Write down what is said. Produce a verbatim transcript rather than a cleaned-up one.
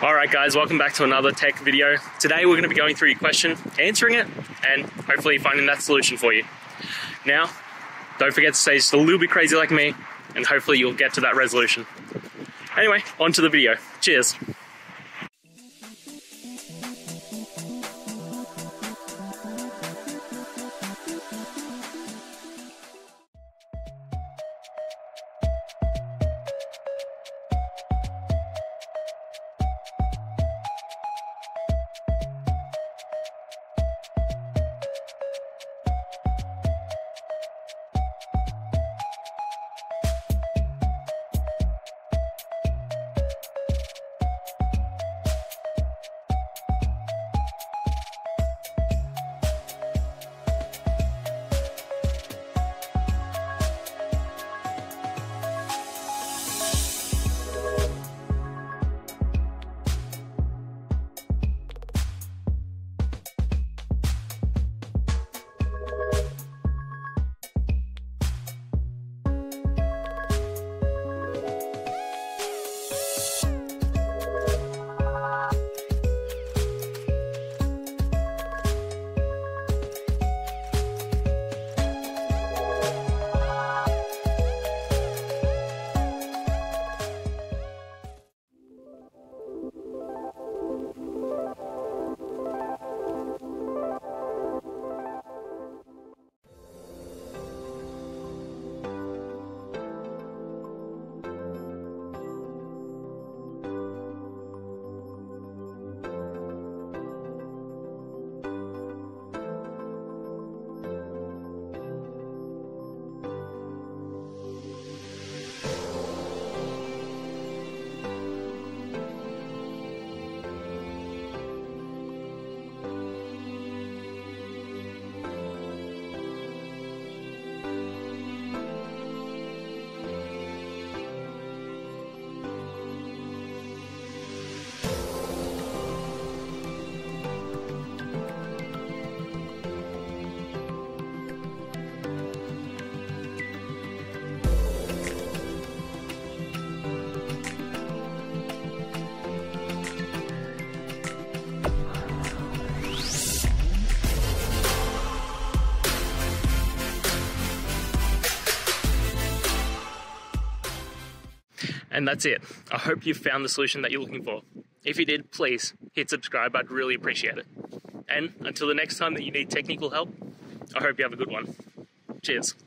Alright guys, welcome back to another tech video. Today we're going to be going through your question, answering it, and hopefully finding that solution for you. Now, don't forget to stay just a little bit crazy like me, and hopefully you'll get to that resolution. Anyway, on to the video. Cheers! And that's it. I hope you found the solution that you're looking for. If you did, please hit subscribe. I'd really appreciate it. And until the next time that you need technical help, I hope you have a good one. Cheers.